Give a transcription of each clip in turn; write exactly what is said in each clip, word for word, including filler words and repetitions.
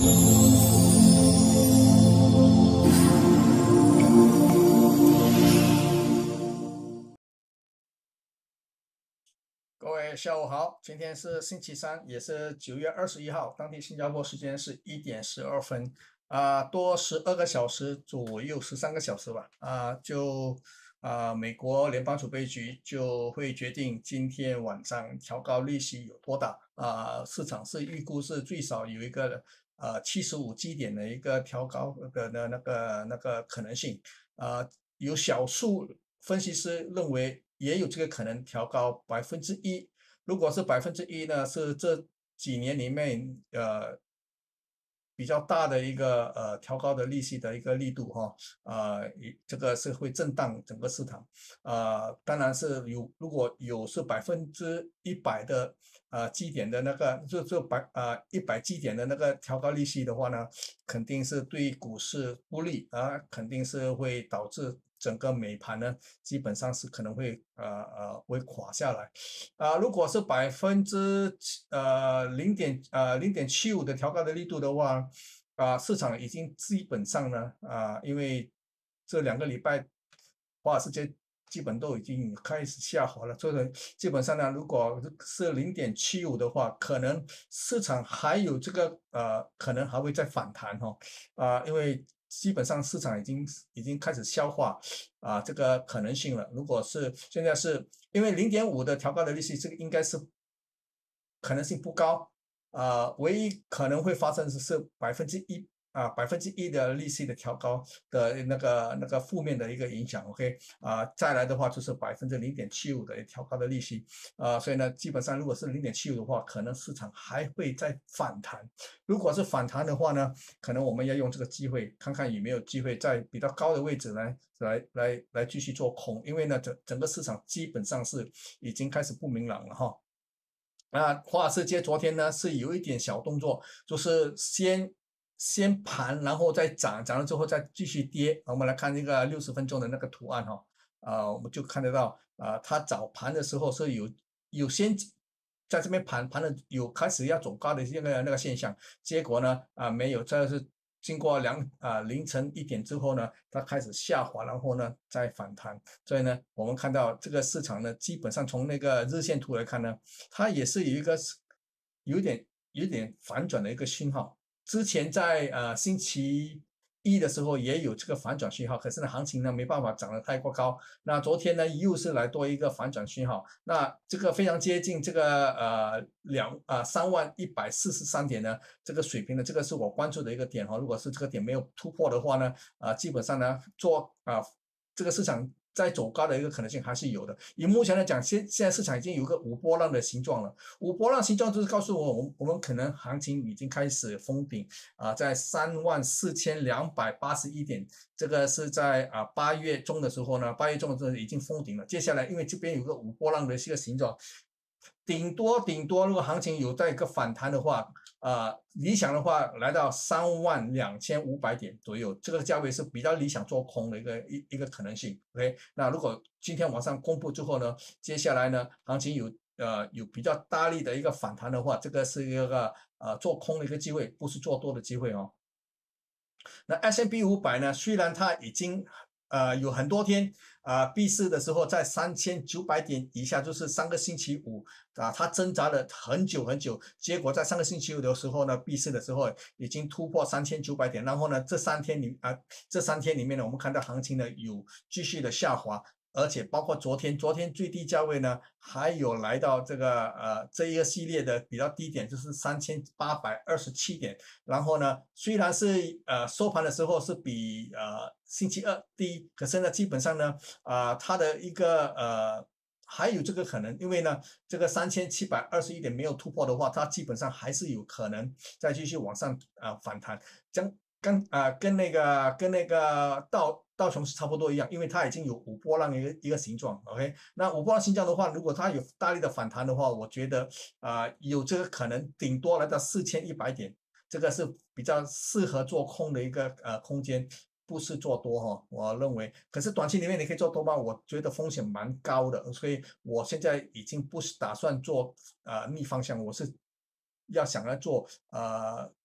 各位下午好，今天是星期三，也是九月二十一号，当地新加坡时间是一点十二分，啊、多十二个小时左右，十三个小时吧，啊、就啊、美国联邦储备局就会决定今天晚上调高利息有多大，啊、市场是预估是最少有一个呃七十五基点的一个调高的那那个那个可能性，啊、有少数分析师认为也有这个可能调高百分之一。如果是百分之一呢，是这几年里面呃比较大的一个呃调高的利息的一个力度哈，呃，这个是会震荡整个市场，呃，当然是有如果有是百分之一百的呃基点的那个就就百呃一百基点的那个调高利息的话呢，肯定是对股市不利啊，肯定是会导致整个美盘呢基本上是可能会呃呃会垮下来。啊、如果是百分之呃零点呃零点七五的调高的力度的话，啊、市场已经基本上呢啊、因为这两个礼拜华尔街基本都已经开始下滑了，所以基本上呢，如果是零点七五的话，可能市场还有这个呃可能还会再反弹哈、哦，啊、因为基本上市场已经已经开始消化啊、这个可能性了。如果是现在是因为零点五的调高的利息，这个应该是可能性不高，啊、唯一可能会发生的是百分之一啊百分之一的利息的调高的那个那个负面的一个影响，OK 啊、再来的话就是百分之零点七五的调高的利息，啊、所以呢，基本上如果是零点七五的话，可能市场还会再反弹。如果是反弹的话呢，可能我们要用这个机会，看看有没有机会在比较高的位置来来来来继续做空，因为呢，整整个市场基本上是已经开始不明朗了哈。啊，华尔街昨天呢是有一点小动作，就是先先盘，然后再涨，涨了之后再继续跌。我们来看这个六十分钟的那个图案哈，啊，我们就看得到，啊，它早盘的时候是有有先在这边盘盘的有开始要走高的那个那个现象，结果呢啊没有，这是经过两啊凌晨一点之后呢，它开始下滑，然后呢再反弹。所以呢，我们看到这个市场呢，基本上从那个日线图来看呢，它也是有一个有点有点反转的一个信号。之前在呃星期一的时候也有这个反转信号，可是呢行情呢没办法涨得太过高。那昨天呢又是来多一个反转信号，那这个非常接近这个呃两啊三万一百四十三点呢这个水平呢，这个是我关注的一个点哈。如果是这个点没有突破的话呢，啊、基本上呢做啊、这个市场再走高的一个可能性还是有的。以目前来讲，现现在市场已经有一个五波浪的形状了。五波浪形状就是告诉我，我们我们可能行情已经开始封顶啊，在三万四千两百八十一点，这个是在啊八月中的时候呢，八月中的时候已经封顶了。接下来，因为这边有个五波浪的一个形状，顶多顶多，如果行情有在一个反弹的话，啊，理想的话来到三万两千五百点左右，这个价位是比较理想做空的一个一一个可能性。OK，那如果今天晚上公布之后呢，接下来呢，行情有呃有比较大力的一个反弹的话，这个是一个呃做空的一个机会，不是做多的机会哦。那 S and P 五百呢，虽然它已经呃有很多天啊、呃、闭市的时候在三千九百点以下，就是上个星期五啊，它挣扎了很久很久，结果在上个星期五的时候呢，闭市的时候已经突破三千九百点，然后呢，这三天里啊、呃、这三天里面呢，我们看到行情呢有继续的下滑。而且包括昨天，昨天最低价位呢，还有来到这个呃这一个系列的比较低点，就是三千八百二十七点。然后呢，虽然是呃收盘的时候是比呃星期二低，可是呢，基本上呢，啊、呃、它的一个呃还有这个可能，因为呢，这个三千七百二十一点没有突破的话，它基本上还是有可能再继续往上啊、呃、反弹。将跟啊、呃、跟那个跟那个道道琼斯差不多一样，因为它已经有五波浪的一个一个形状 ，OK， 那五波浪形状的话，如果它有大力的反弹的话，我觉得啊、呃、有这个可能，顶多来到四千一百点，这个是比较适合做空的一个呃空间，不是做多哈、哦，我认为。可是短期里面你可以做多吗？我觉得风险蛮高的，所以我现在已经不是打算做呃逆方向，我是要想要做呃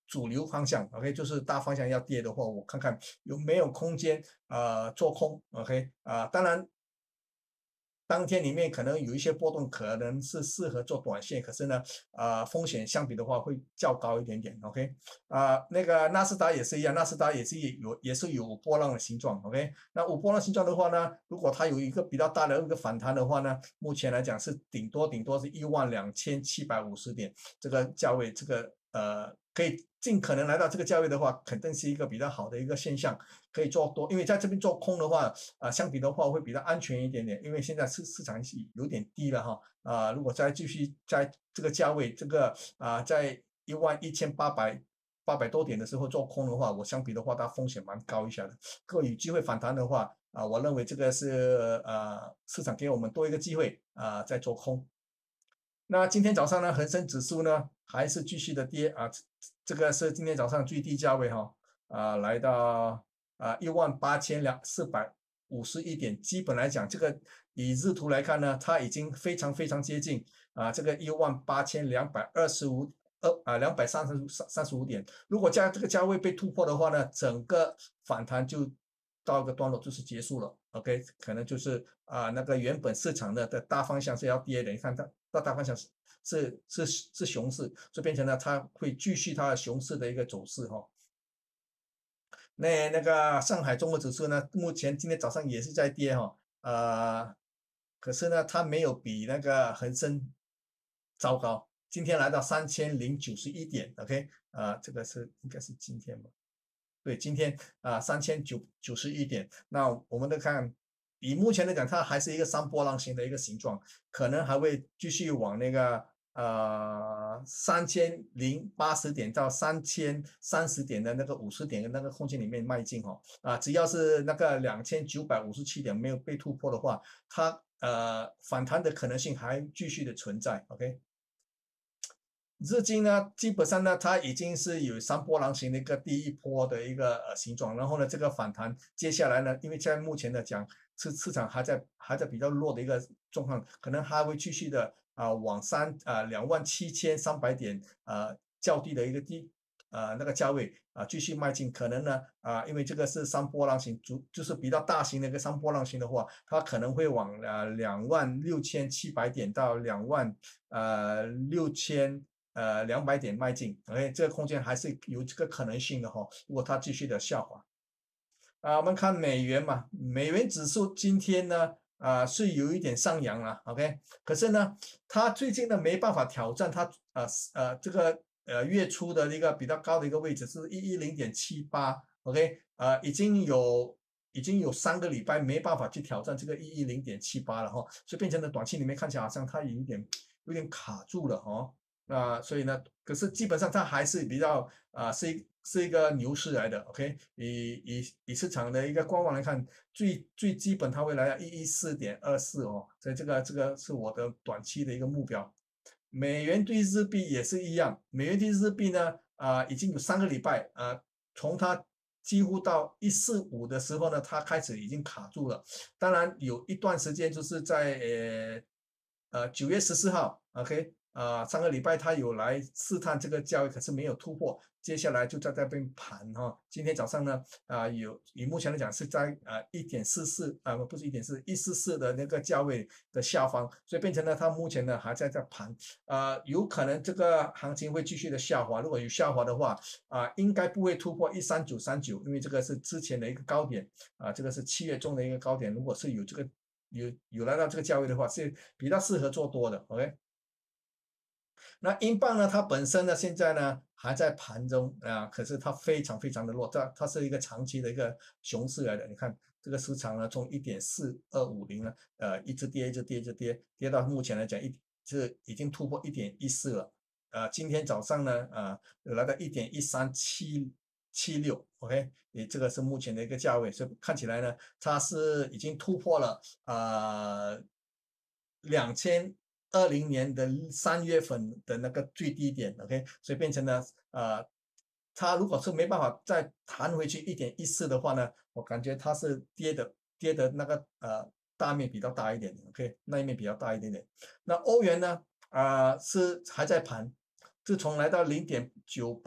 主流方向 ，OK， 就是大方向要跌的话，我看看有没有空间呃做空 ，OK 啊、呃，当然。当天里面可能有一些波动，可能是适合做短线，可是呢，呃，风险相比的话会较高一点点，OK，啊、呃，那个纳斯达也是一样，纳斯达也是有也是有波浪的形状，OK，那有波浪形状的话呢，如果它有一个比较大的一个反弹的话呢，目前来讲是顶多顶多是一万两千七百五十点这个价位，这个呃可以尽可能来到这个价位的话，肯定是一个比较好的一个现象。可以做多，因为在这边做空的话，啊、呃，相比的话会比较安全一点点，因为现在市市场是有点低了哈，啊、呃，如果再继续在这个价位，这个啊、呃，在一万一千八百八百多点的时候做空的话，我相比的话，它风险蛮高一下的。如果有机会反弹的话，啊、呃，我认为这个是呃市场给我们多一个机会啊、呃，在做空。那今天早上呢，恒生指数呢还是继续的跌啊，这个是今天早上最低价位哈，啊，来到啊一万八千两四百五十一点，基本来讲，这个以日图来看呢，它已经非常非常接近啊这个一万八千两百二十五二啊两百三十三十五点，如果价这个价位被突破的话呢，整个反弹就到一个段落就是结束了 ，OK，可能就是啊那个原本市场的的大方向是要跌的，你看它大大方向是是是是熊市，所以变成了它会继续它的熊市的一个走势哈。那那个上海综合指数呢，目前今天早上也是在跌哈，呃，可是呢，它没有比那个恒生糟糕，今天来到三千零九十一点，OK，啊、呃，这个是应该是今天吧？对，今天啊三千九九十一点，那我们都看，以目前来讲，它还是一个三波浪形的一个形状，可能还会继续往那个呃三千零八十点到三千三十点的那个五十点的那个空间里面迈进哦。啊，只要是那个两千九百五十七点没有被突破的话，它呃反弹的可能性还继续的存在。OK。日经呢，基本上呢，它已经是有三波浪形的一个第一波的一个呃形状，然后呢，这个反弹接下来呢，因为在目前的讲，市市场还在还在比较弱的一个状况，可能还会继续的啊、呃、往三啊两万七千三百点啊、呃、较低的一个低啊、呃、那个价位啊、呃、继续迈进，可能呢啊、呃、因为这个是三波浪形，主就是比较大型的一个三波浪形的话，它可能会往呃两万六千七百点到两万呃六千。呃，两百点迈进，OK，这个空间还是有这个可能性的哈。如果它继续的下滑，啊，我们看美元嘛，美元指数今天呢，啊是有一点上扬了，OK，可是呢，它最近呢没办法挑战它呃呃这个呃月初的一个比较高的一个位置是一一零点七八，OK，呃已经有已经有三个礼拜没办法去挑战这个一一零点七八了哈，所以变成了短期里面看起来好像它有一点有点卡住了哈。啊、呃，所以呢，可是基本上它还是比较啊、呃，是一是一个牛市来的 ，OK，以以以市场的一个观望来看，最最基本它会来到一一四点二四哦，所以这个这个是我的短期的一个目标。美元对日币也是一样，美元对日币呢，啊、呃，已经有三个礼拜啊、呃，从它几乎到一四五的时候呢，它开始已经卡住了。当然有一段时间就是在呃呃九月十四号，OK，啊、呃，上个礼拜它有来试探这个价位，可是没有突破，接下来就在这边盘哈、哦。今天早上呢，啊、呃、有以目前来讲是在呃一点四四啊不是一点四一四四的那个价位的下方，所以变成了它目前呢还在这盘，啊、呃、有可能这个行情会继续的下滑，如果有下滑的话，啊、呃、应该不会突破一三九三九，因为这个是之前的一个高点啊、呃，这个是七月中的一个高点，如果是有这个有有来到这个价位的话，是比较适合做多的 ，OK。那英镑呢，它本身呢现在呢还在盘中啊，可是它非常非常的弱，它它是一个长期的一个熊市来的。你看这个市场呢，从一点四二五零呢，呃，一直跌，一直跌，一直跌，跌到目前来讲，一是已经突破一点一四了。呃，今天早上呢，啊、呃，来到一点一三七七六，OK，也这个是目前的一个价位，所以看起来呢，它是已经突破了啊两千二零年的三月份的那个最低点，OK，所以变成了呃，它如果是没办法再弹回去一点一四的话呢，我感觉它是跌的跌的那个呃大面比较大一点，OK，那一面比较大一点点。那欧元呢，啊、呃是还在盘，自从来到零点九八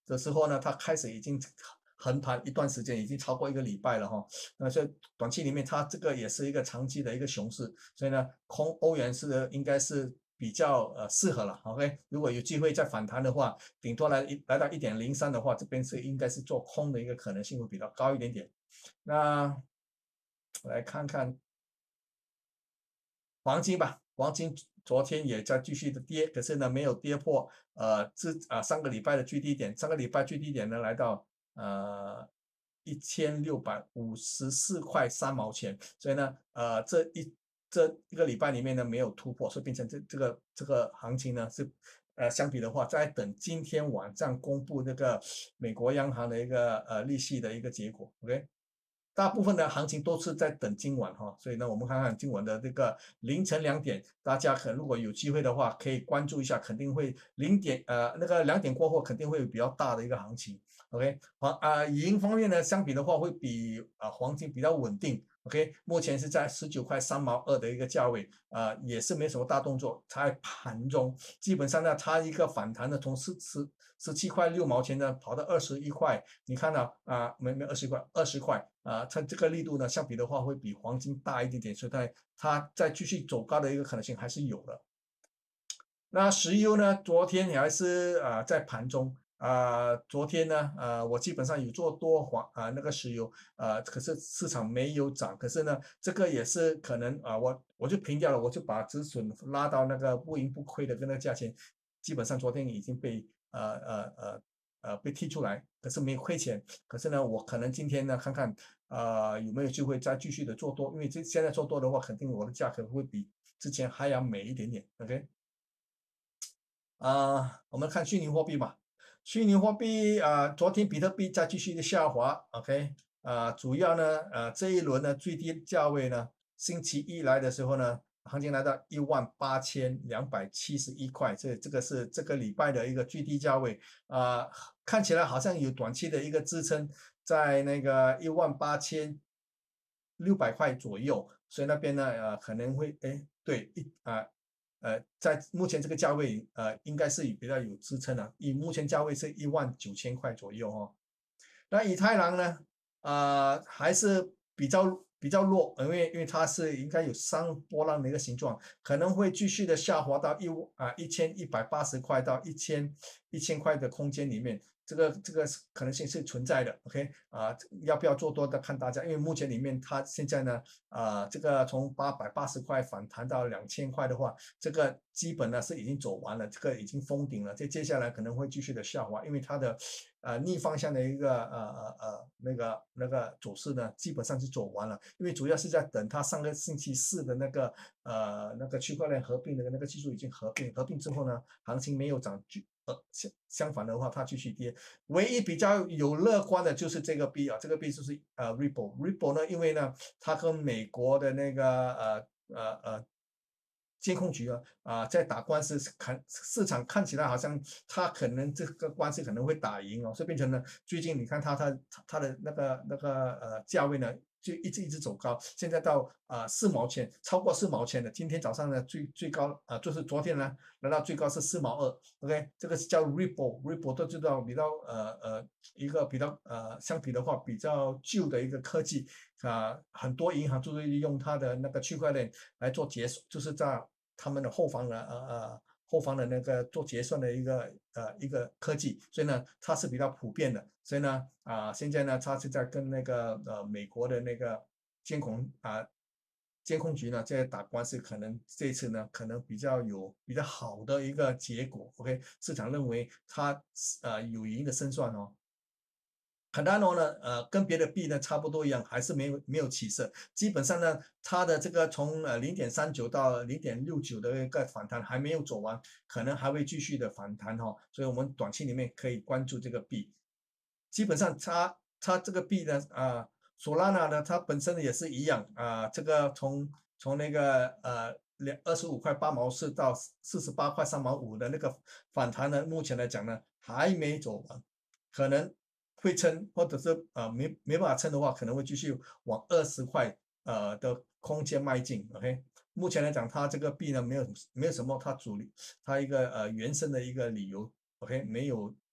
的时候呢，它开始已经横盘一段时间，已经超过一个礼拜了哈。那所以短期里面它这个也是一个长期的一个熊市，所以呢，空欧元是应该是比较呃适合了。OK，如果有机会再反弹的话，顶多来一来到一点零三的话，这边是应该是做空的一个可能性会比较高一点点。那来看看黄金吧，黄金昨天也在继续的跌，可是呢没有跌破呃自啊上个礼拜的最低点，上个礼拜最低点呢来到呃一千六百五十四块三毛钱，所以呢呃这一这一个礼拜里面呢没有突破，所以变成这这个这个行情呢是呃相比的话，在等今天晚上公布这个美国央行的一个呃利息的一个结果，OK。大部分的行情都是在等今晚哈，所以呢，我们看看今晚的这个凌晨两点，大家可如果有机会的话，可以关注一下，肯定会零点呃那个两点过后肯定会有比较大的一个行情。OK，黄啊银方面呢，相比的话会比啊黄金比较稳定。OK，目前是在十九块三毛二的一个价位，啊也是没什么大动作，在盘中基本上呢，它一个反弹呢，从十十十七块六毛钱呢跑到二十一块，你看到啊没没二十块二十块。啊，它这个力度呢，相比的话会比黄金大一点点，所以它它再继续走高的一个可能性还是有的。那石油呢，昨天还是啊在盘中啊，昨天呢，呃，我基本上有做多黄啊那个石油，呃，可是市场没有涨，可是呢，这个也是可能啊，我我就平掉了，我就把止损拉到那个不盈不亏的跟那个价钱，基本上昨天已经被呃呃呃呃被剔出来，可是没亏钱，可是呢，我可能今天呢看看啊有没有机会再继续的做多，因为这现在做多的话，肯定我的价格会比之前还要美一点点，OK。啊，我们看虚拟货币吧。虚拟货币啊，昨天比特币在继续的下滑，OK，啊，主要呢，呃，这一轮的最低价位呢，星期一来的时候呢，行情来到一万八千两百七十一块，这这个是这个礼拜的一个最低价位啊，看起来好像有短期的一个支撑在那个一万八千六百块左右，所以那边呢，呃，可能会，哎，对，一啊。呃，在目前这个价位，呃，应该是比较有支撑的，以目前价位是一万九千块左右哦。那以太郎呢，啊，还是比较比较弱，因为因为它是应该有三波浪的一个形状，可能会继续的下滑到一啊一千一百八十块到一千一千块的空间里面，这个这个可能性是存在的。OK，啊，要不要做多的看大家，因为目前里面它现在呢，啊，这个从八百八十块反弹到两千块的话，这个基本呢是已经走完了，这个已经封顶了，这接下来可能会继续的下滑，因为它的呃逆方向的一个呃呃呃那个那个走势呢，基本上是走完了，因为主要是在等它上个星期四的那个呃那个区块链合并的那个技术已经合并，合并之后呢，行情没有涨，呃相相反的话它继续跌，唯一比较有乐观的就是这个币啊，这个币就是呃 Ripple，Ripple 呢，因为呢它跟美国的那个呃呃呃监控局啊，啊、在打官司，看市场看起来好像他可能这个官司可能会打赢哦，所以变成呢，最近你看它它它的那个那个呃价位呢，就一直一直走高，现在到啊四、毛钱，超过四毛钱的，今天早上呢最最高啊、呃、就是昨天呢来到最高是四毛二，OK，这个是叫 Ripple，Ripple 都知道比较呃呃一个比较呃相比的话比较旧的一个科技啊、很多银行都是用它的那个区块链来做结算，就是在他们的后方的呃呃后方的那个做结算的一个呃一个科技，所以呢它是比较普遍的，所以呢啊、现在呢它是在跟那个呃美国的那个监控啊、监控局呢在打官司，可能这一次呢可能比较有比较好的一个结果，OK，市场认为它呃有赢的胜算哦。Cardano 呢，呃，跟别的币呢差不多一样，还是没有没有起色。基本上呢，它的这个从呃零点三九到零点六九的一个反弹还没有走完，可能还会继续的反弹哈、哦。所以我们短期里面可以关注这个币。基本上它它这个币呢，啊，Solana 呢，它本身也是一样啊，这个从从那个呃两二十五块八毛四到四十八块三毛五的那个反弹呢，目前来讲呢还没走完，可能会撑，或者是呃没没办法撑的话，可能会继续往二十块呃的空间迈进。OK，目前来讲，它这个币呢没有没有什么它主力它一个呃原生的一个理由。OK，没有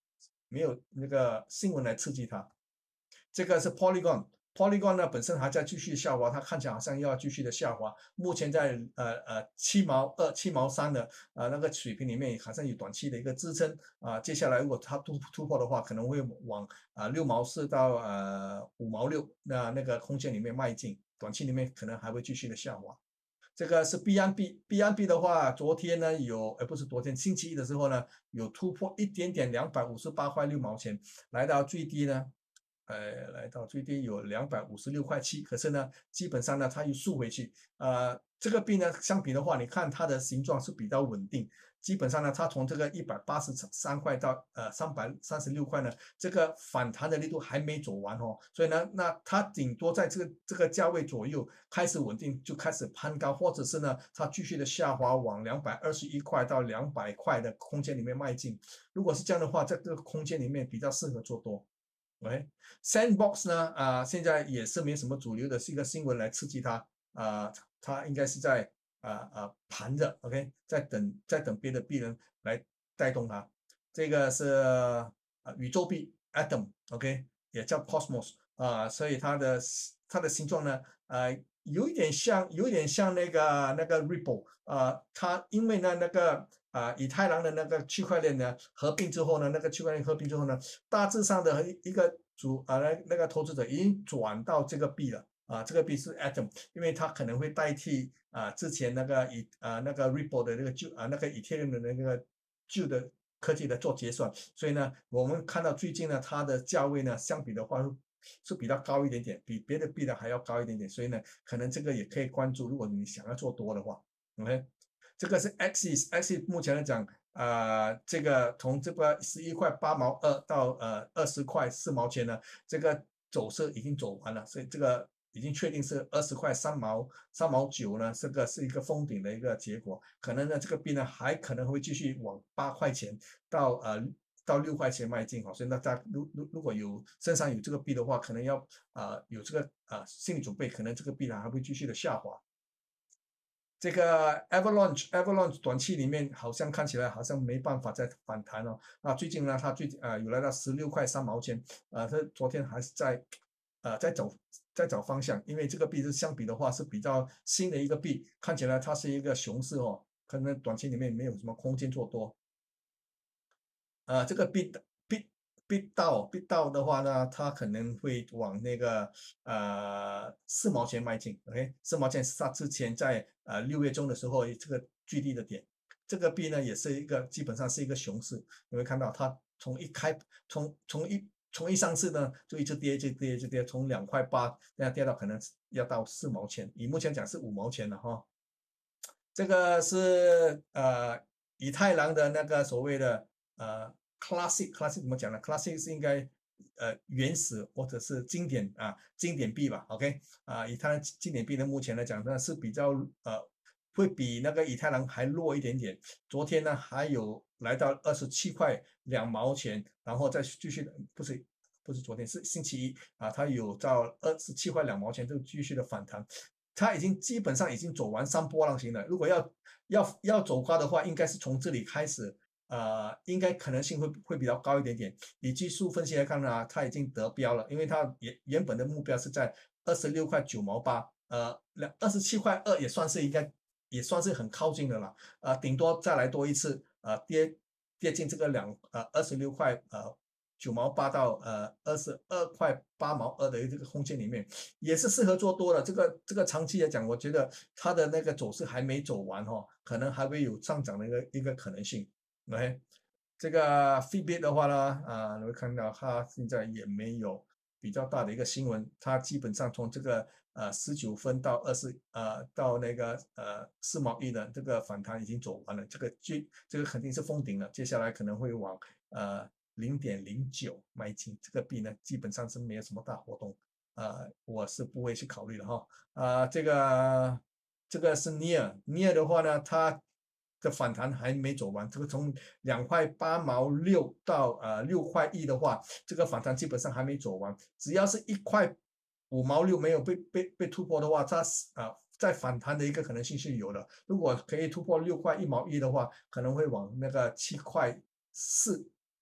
没有那个新闻来刺激它。这个是 Polygon。Polygon 呢本身还在继续下滑，它看起来好像要继续的下滑。目前在呃呃七毛二、七毛三的呃那个水平里面，好像有短期的一个支撑啊、接下来如果它突突破的话，可能会往啊六毛四到呃五毛六那那个空间里面迈进。短期里面可能还会继续的下滑。这个是 B N B，B N B 的话，昨天呢有，呃不是昨天，星期一的时候呢有突破一点点两百五十八块六毛钱，来到最低呢，呃，来到最低有两百五十六块七，可是呢，基本上呢它又缩回去，呃，这个币呢相比的话，你看它的形状是比较稳定，基本上呢它从这个一百八十三块到呃三百三十六块呢，这个反弹的力度还没走完哦，所以呢，那它顶多在这个这个价位左右开始稳定，就开始攀高，或者是呢它继续的下滑往两百二十一块到两百块的空间里面迈进。如果是这样的话，在这个空间里面比较适合做多。OK，Sandbox 呢，啊、现在也是没什么主流的，是一个新闻来刺激它，啊、它应该是在啊啊盘着，OK，在等在等别的币人来带动它。这个是啊宇宙币 Atom，OK，也叫 Cosmos 啊、所以它的它的形状呢，呃，有一点像，有一点像那个那个 Ripple，啊、它因为呢那个啊、以太坊的那个区块链呢合并之后呢，那个区块链合并之后呢，大致上的一个主啊那那个投资者已经转到这个币了。啊，这个币是 Atom，因为它可能会代替啊之前那个以啊那个 Ripple 的那个旧啊那个以太链的那个旧的科技的做结算，所以呢，我们看到最近呢它的价位呢相比的话是比较高一点点，比别的币呢还要高一点点，所以呢，可能这个也可以关注，如果你想要做多的话，OK，这个是 Axis，Axis 目前来讲。啊、呃，这个从这个十一块八毛二到呃二十块四毛钱呢，这个走势已经走完了，所以这个已经确定是二十块三毛三毛九呢，这个是一个封顶的一个结果。可能呢，这个币呢还可能会继续往八块钱到呃到六块钱迈进哈。所以大家如如如果有身上有这个币的话，可能要啊、呃、有这个啊、呃、心理准备，可能这个币呢还会继续的下滑。这个 Avalanche Avalanche 短期里面好像看起来好像没办法再反弹了。那最近呢，它最近啊、呃、有来到十六块三毛钱，啊、呃，它昨天还是在呃在走在找方向，因为这个币是相比的话是比较新的一个币，看起来它是一个熊市哦，可能短期里面没有什么空间做多。呃，这个 bit bit bit 到 bit 到的话呢，它可能会往那个呃四毛钱迈进，OK，四毛钱是它之前在呃六月中的时候这个最低的点。这个币呢也是一个基本上是一个熊市，你会看到它从一开从从一从一上市呢就一直跌，一直跌，一直跌，从两块八那样跌到可能要到四毛钱，以目前讲是五毛钱了哈。这个是呃以太坊的那个所谓的呃 classic classic 怎么讲呢？classic 是应该呃原始或者是经典啊经典币吧，OK 啊以太坊经典币呢目前来讲呢是比较呃会比那个以太坊还弱一点点。昨天呢还有来到二十七块两毛钱，然后再继续的不是。不是昨天，是星期一啊，它有到二十七块两毛钱，就继续的反弹。它已经基本上已经走完三波浪形了。如果要要要走高的话，应该是从这里开始，呃，应该可能性会会比较高一点点。以技术分析来看呢，它已经得标了，因为它原原本的目标是在二十六块九毛八，呃，两二十七块二也算是应该也算是很靠近的了，呃，顶多再来多一次，呃，跌跌进这个两呃二十六块呃九毛八到呃二十二块八毛二的这个空间里面，也是适合做多的。这个这个长期来讲，我觉得它的那个走势还没走完哦，可能还会有上涨的一个一个可能性。OK，这个 Fitbit 的话呢，啊，你会看到它现在也没有比较大的一个新闻，它基本上从这个呃十九分到二十呃到那个呃四毛一的这个反弹已经走完了，这个最这个肯定是封顶了，接下来可能会往呃零点零九迈进，这个币呢基本上是没有什么大活动，呃，我是不会去考虑的哈。啊、这个这个是 Near，Near 的话呢，它的反弹还没走完，这个从两块八毛六到呃六块一的话，这个反弹基本上还没走完。只要是一块五毛六没有被被被突破的话，它啊、呃、再反弹的一个可能性是有的。如果可以突破六块一毛一的话，可能会往那个七块四。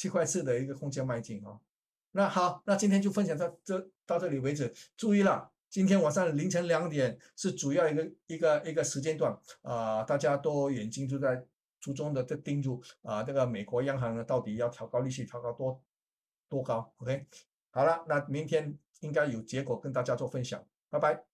七块四的一个空间迈进哦。那好，那今天就分享到这到这里为止。注意了，今天晚上凌晨两点是主要一个一个一个时间段啊、呃大家都眼睛都在注重的在盯住啊、呃这个美国央行呢到底要调高利息，调高多多高？OK，好了，那明天应该有结果跟大家做分享，拜拜。